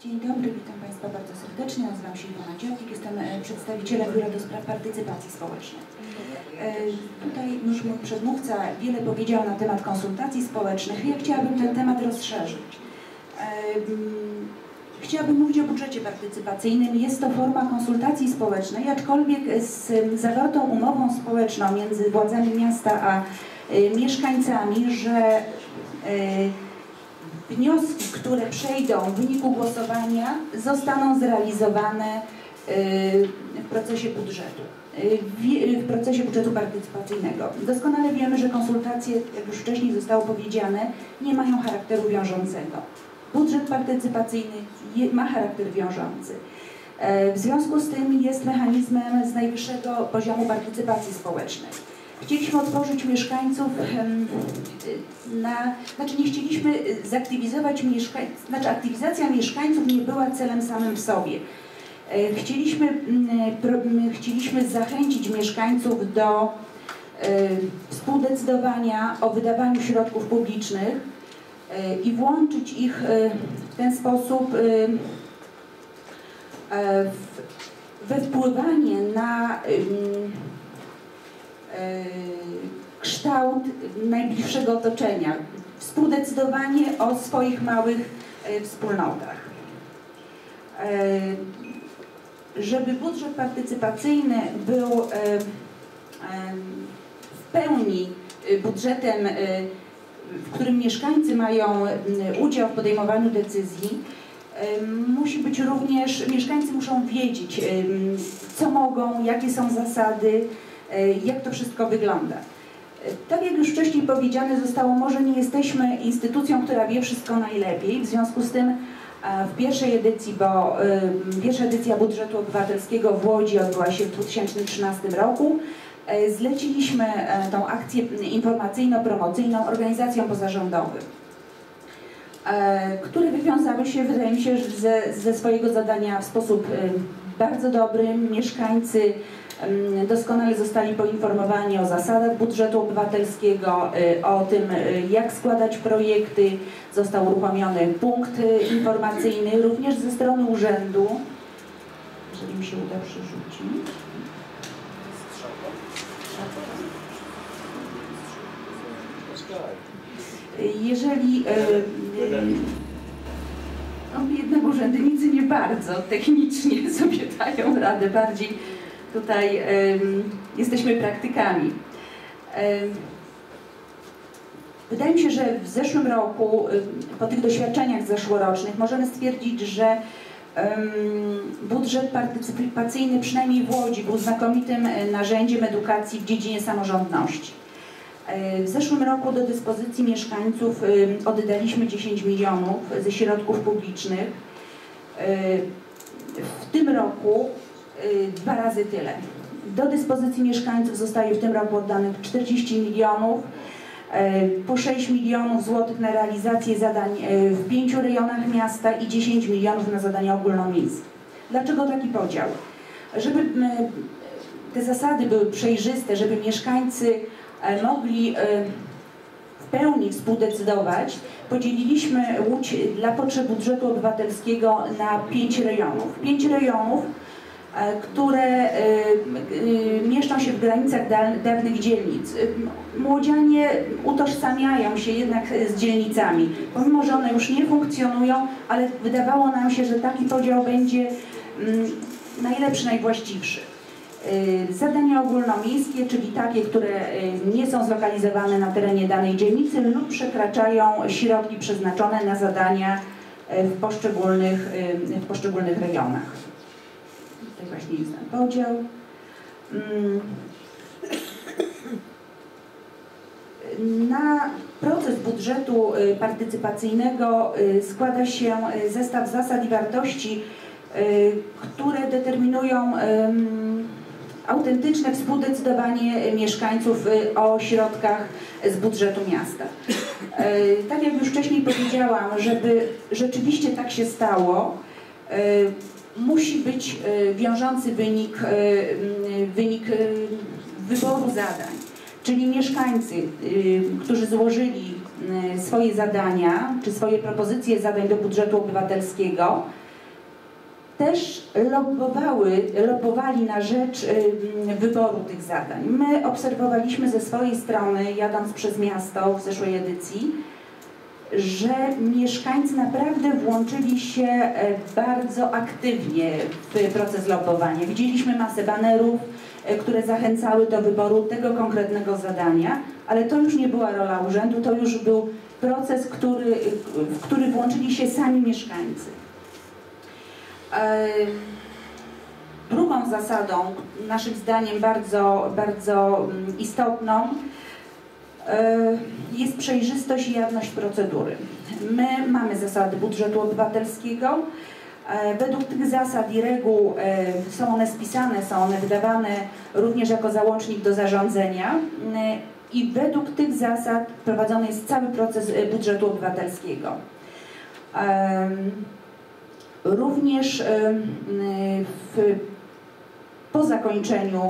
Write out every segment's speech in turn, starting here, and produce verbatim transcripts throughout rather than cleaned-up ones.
Dzień dobry, witam Państwa bardzo serdecznie. Nazywam się Iwona Dziadzik, jestem przedstawicielem Biura do Spraw Partycypacji Społecznej. Tutaj już mój przedmówca wiele powiedział na temat konsultacji społecznych i ja chciałabym ten temat rozszerzyć. Chciałabym mówić o budżecie partycypacyjnym. Jest to forma konsultacji społecznej, aczkolwiek z zawartą umową społeczną między władzami miasta a mieszkańcami, że wnioski, które przejdą w wyniku głosowania, zostaną zrealizowane w procesie budżetu, w procesie budżetu partycypacyjnego. Doskonale wiemy, że konsultacje, jak już wcześniej zostało powiedziane, nie mają charakteru wiążącego. Budżet partycypacyjny ma charakter wiążący. W związku z tym jest mechanizmem z najwyższego poziomu partycypacji społecznej. Chcieliśmy otworzyć mieszkańców na, znaczy nie chcieliśmy zaktywizować mieszkańców, znaczy aktywizacja mieszkańców nie była celem samym w sobie. Chcieliśmy, chcieliśmy zachęcić mieszkańców do współdecydowania o wydawaniu środków publicznych i włączyć ich w ten sposób we wpływanie na kształt najbliższego otoczenia, współdecydowanie o swoich małych wspólnotach. Żeby budżet partycypacyjny był w pełni budżetem, w którym mieszkańcy mają udział w podejmowaniu decyzji, musi być również, mieszkańcy muszą wiedzieć, co mogą, jakie są zasady, jak to wszystko wygląda. Tak jak już wcześniej powiedziane zostało, może nie jesteśmy instytucją, która wie wszystko najlepiej, w związku z tym w pierwszej edycji, bo pierwsza edycja budżetu obywatelskiego w Łodzi odbyła się w dwa tysiące trzynastym roku, zleciliśmy tą akcję informacyjno-promocyjną organizacjom pozarządowym, które wywiązały się, wydaje mi się, ze, ze swojego zadania w sposób bardzo dobry. Mieszkańcy doskonale zostali poinformowani o zasadach budżetu obywatelskiego, o tym, jak składać projekty. Został uruchomiony punkt informacyjny również ze strony urzędu. Jeżeli mi się uda przerzucić. Jeżeli no, jednak urzędnicy nie bardzo technicznie sobie dają radę, bardziej tutaj um, jesteśmy praktykami. Um, wydaje mi się, że w zeszłym roku, um, po tych doświadczeniach zeszłorocznych, możemy stwierdzić, że um, budżet partycypacyjny, przynajmniej w Łodzi, był znakomitym narzędziem edukacji w dziedzinie samorządności. W zeszłym roku do dyspozycji mieszkańców oddaliśmy dziesięć milionów ze środków publicznych. W tym roku dwa razy tyle. Do dyspozycji mieszkańców zostaje w tym roku oddanych czterdzieści milionów, po sześć milionów złotych na realizację zadań w pięciu rejonach miasta i dziesięć milionów na zadania ogólnomiejskie. Dlaczego taki podział? Żeby te zasady były przejrzyste, żeby mieszkańcy mogli w pełni współdecydować, podzieliliśmy Łódź dla potrzeb budżetu obywatelskiego na pięć rejonów. Pięć rejonów, które mieszczą się w granicach dawnych dzielnic. Młodzianie utożsamiają się jednak z dzielnicami, pomimo że one już nie funkcjonują, ale wydawało nam się, że taki podział będzie najlepszy, najwłaściwszy. Zadania ogólnomiejskie, czyli takie, które nie są zlokalizowane na terenie danej dzielnicy lub przekraczają środki przeznaczone na zadania w poszczególnych, w poszczególnych rejonach. Tutaj właśnie jest ten podział. Na proces budżetu partycypacyjnego składa się zestaw zasad i wartości, które determinują autentyczne współdecydowanie mieszkańców o środkach z budżetu miasta. Tak jak już wcześniej powiedziałam, żeby rzeczywiście tak się stało, musi być wiążący wynik, wynik wyboru zadań. Czyli mieszkańcy, którzy złożyli swoje zadania, czy swoje propozycje zadań do budżetu obywatelskiego, też lobbowały, lobbowali na rzecz wyboru tych zadań. My obserwowaliśmy ze swojej strony, jadąc przez miasto w zeszłej edycji, że mieszkańcy naprawdę włączyli się bardzo aktywnie w proces lobbowania. Widzieliśmy masę banerów, które zachęcały do wyboru tego konkretnego zadania, ale to już nie była rola urzędu, to już był proces, który, w który włączyli się sami mieszkańcy. Drugą zasadą, naszym zdaniem bardzo, bardzo istotną, jest przejrzystość i jawność procedury. My mamy zasady budżetu obywatelskiego. Według tych zasad i reguł są one spisane, są one wydawane również jako załącznik do zarządzenia i według tych zasad prowadzony jest cały proces budżetu obywatelskiego. Również w, po zakończeniu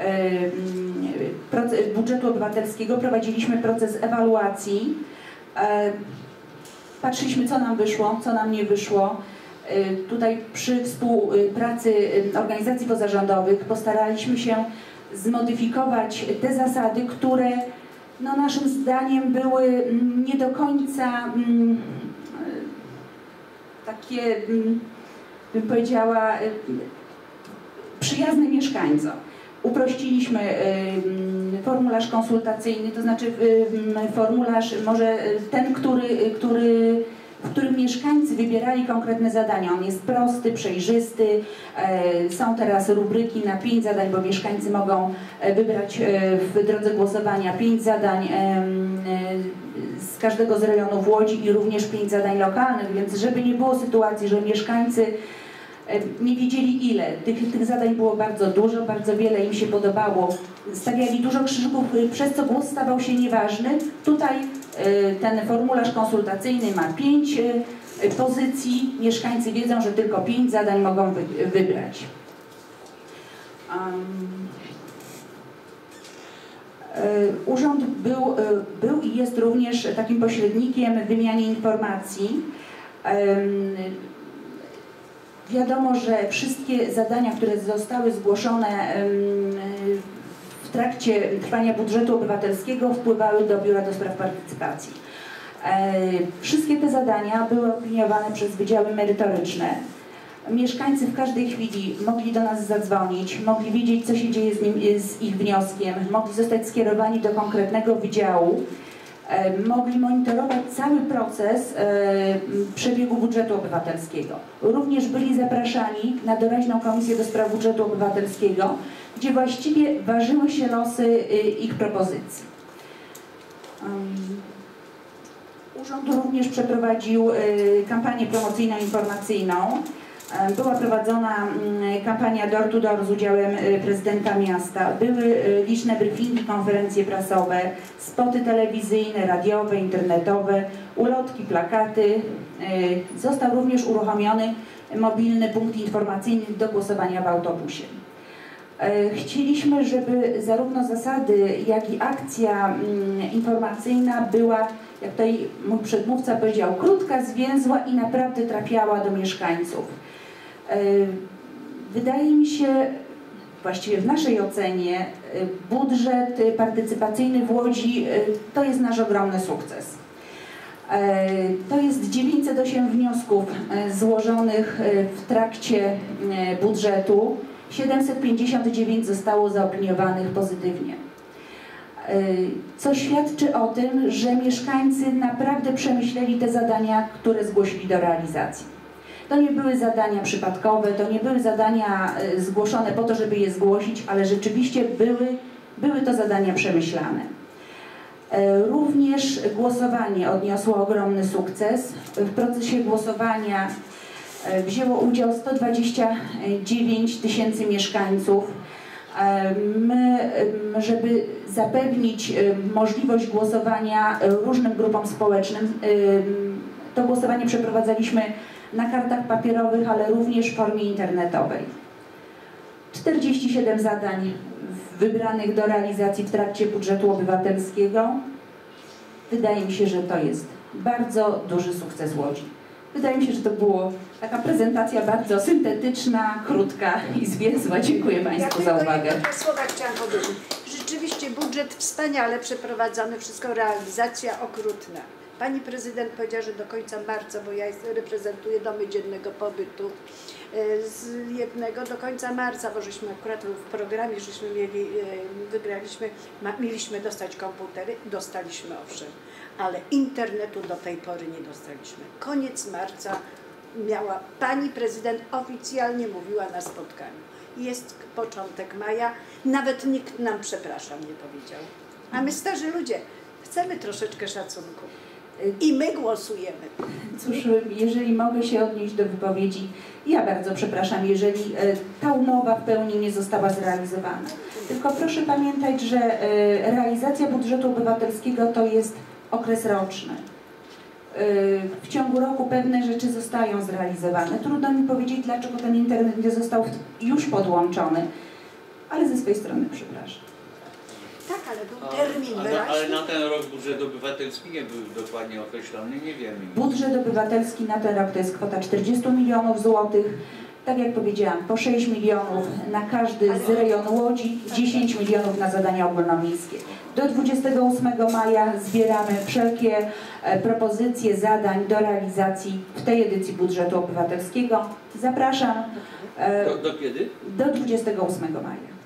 budżetu obywatelskiego prowadziliśmy proces ewaluacji. Patrzyliśmy, co nam wyszło, co nam nie wyszło. Tutaj przy współpracy organizacji pozarządowych postaraliśmy się zmodyfikować te zasady, które no, naszym zdaniem były nie do końca mm, takie, mm, bym powiedziała, przyjazne mieszkańcom. Uprościliśmy y, formularz konsultacyjny, to znaczy y, formularz może ten, który, który, w którym mieszkańcy wybierali konkretne zadania. On jest prosty, przejrzysty, y, są teraz rubryki na pięć zadań, bo mieszkańcy mogą wybrać y, w drodze głosowania pięć zadań y, y, z każdego z rejonów Łodzi i również pięć zadań lokalnych, więc żeby nie było sytuacji, że mieszkańcy nie wiedzieli ile. Tych, tych zadań było bardzo dużo, bardzo wiele im się podobało. Stawiali dużo krzyżyków, przez co głos stawał się nieważny. Tutaj ten formularz konsultacyjny ma pięć pozycji. Mieszkańcy wiedzą, że tylko pięć zadań mogą wy, wybrać. Um, Urząd był, był i jest również takim pośrednikiem w wymianie informacji. Wiadomo, że wszystkie zadania, które zostały zgłoszone w trakcie trwania budżetu obywatelskiego, wpływały do Biura do Spraw Partycypacji. Wszystkie te zadania były opiniowane przez wydziały merytoryczne. Mieszkańcy w każdej chwili mogli do nas zadzwonić, mogli wiedzieć, co się dzieje z, nim, z ich wnioskiem, mogli zostać skierowani do konkretnego wydziału. Mogli monitorować cały proces przebiegu budżetu obywatelskiego. Również byli zapraszani na doraźną Komisję do Spraw Budżetu Obywatelskiego, gdzie właściwie ważyły się losy ich propozycji. Urząd również przeprowadził kampanię promocyjno-informacyjną. Była prowadzona kampania door to door z udziałem prezydenta miasta. Były liczne briefingi, konferencje prasowe, spoty telewizyjne, radiowe, internetowe, ulotki, plakaty. Został również uruchomiony mobilny punkt informacyjny do głosowania w autobusie. Chcieliśmy, żeby zarówno zasady, jak i akcja informacyjna była, jak tutaj mój przedmówca powiedział, krótka, zwięzła i naprawdę trafiała do mieszkańców. Wydaje mi się, właściwie w naszej ocenie, budżet partycypacyjny w Łodzi to jest nasz ogromny sukces. To jest dziewięćset osiem wniosków złożonych w trakcie budżetu, siedemset pięćdziesiąt dziewięć zostało zaopiniowanych pozytywnie. Co świadczy o tym, że mieszkańcy naprawdę przemyśleli te zadania, które zgłosili do realizacji. To nie były zadania przypadkowe, to nie były zadania zgłoszone po to, żeby je zgłosić, ale rzeczywiście były, były to zadania przemyślane. Również głosowanie odniosło ogromny sukces. W procesie głosowania wzięło udział sto dwadzieścia dziewięć tysięcy mieszkańców. My, żeby zapewnić możliwość głosowania różnym grupom społecznym, to głosowanie przeprowadzaliśmy na kartach papierowych, ale również w formie internetowej. czterdzieści siedem zadań wybranych do realizacji w trakcie budżetu obywatelskiego. Wydaje mi się, że to jest bardzo duży sukces Łodzi. Wydaje mi się, że to była taka prezentacja bardzo syntetyczna, krótka i zwięzła. Dziękuję Państwu za uwagę. Ja tylko słowa chciałam powiedzieć. Rzeczywiście budżet wspaniale przeprowadzony, wszystko realizacja okrutna. Pani prezydent powiedziała, że do końca marca, bo ja reprezentuję domy dziennego pobytu, z jednego do końca marca, bo żeśmy akurat w programie, żeśmy mieli, wygraliśmy, mieliśmy dostać komputery, dostaliśmy owszem, ale internetu do tej pory nie dostaliśmy. Koniec marca miała pani prezydent oficjalnie mówiła na spotkaniu. Jest początek maja, nawet nikt nam przepraszam nie powiedział. A my starzy ludzie chcemy troszeczkę szacunku. I my głosujemy. Cóż, jeżeli mogę się odnieść do wypowiedzi, ja bardzo przepraszam, jeżeli ta umowa w pełni nie została zrealizowana. Tylko proszę pamiętać, że realizacja budżetu obywatelskiego to jest okres roczny. W ciągu roku pewne rzeczy zostają zrealizowane. Trudno mi powiedzieć, dlaczego ten internet nie został już podłączony, ale ze swojej strony przepraszam. Tak, ale był termin ale, wyraźny. ale na ten rok budżet obywatelski nie był dokładnie określony, nie wiemy. Budżet obywatelski na ten rok to jest kwota czterdzieści milionów złotych. Tak jak powiedziałam, po sześć milionów na każdy z rejonu Łodzi, dziesięć milionów na zadania ogólnomiejskie. Do dwudziestego ósmego maja zbieramy wszelkie propozycje zadań do realizacji w tej edycji budżetu obywatelskiego. Zapraszam Do, do kiedy? do dwudziestego ósmego maja.